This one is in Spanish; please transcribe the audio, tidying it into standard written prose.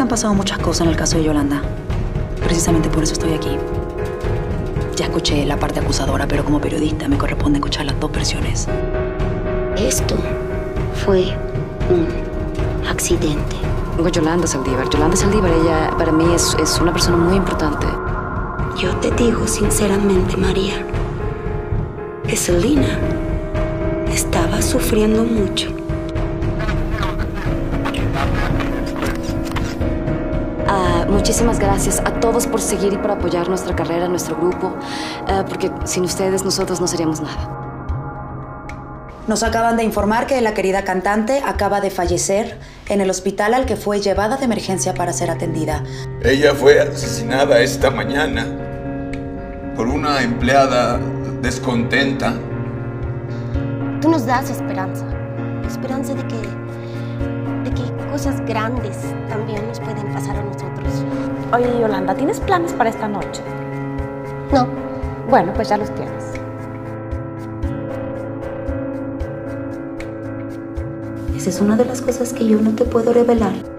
han pasado muchas cosas en el caso de Yolanda. Precisamente por eso estoy aquí. Ya escuché la parte acusadora, pero como periodista me corresponde escuchar las dos versiones. Esto fue un accidente. Tengo a Yolanda Saldívar. Yolanda Saldívar, ella para mí es una persona muy importante. Yo te digo sinceramente, María, que Selena estaba sufriendo mucho. Muchísimas gracias a todos por seguir y por apoyar nuestra carrera, nuestro grupo, porque sin ustedes nosotros no seríamos nada. Nos acaban de informar que la querida cantante acaba de fallecer en el hospital al que fue llevada de emergencia para ser atendida. Ella fue asesinada esta mañana por una empleada descontenta. Tú nos das esperanza. Esperanza de que cosas grandes también nos pueden pasar a nosotros. Oye, Yolanda, ¿tienes planes para esta noche? No. Bueno, pues ya los tienes. Esa es una de las cosas que yo no te puedo revelar.